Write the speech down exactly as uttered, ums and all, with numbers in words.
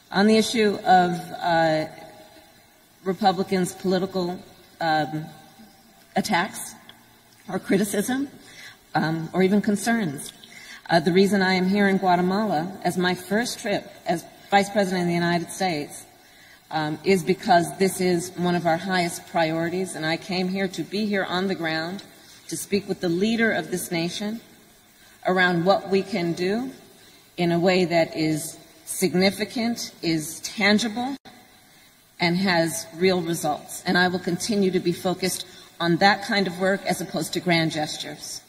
On the issue of uh, Republicans' political um, attacks or criticism um, or even concerns, uh, the reason I am here in Guatemala as my first trip as Vice President of the United States um, is because this is one of our highest priorities, and I came here to be here on the ground to speak with the leader of this nation around what we can do in a way that is significant, is tangible, and has real results. And I will continue to be focused on that kind of work as opposed to grand gestures.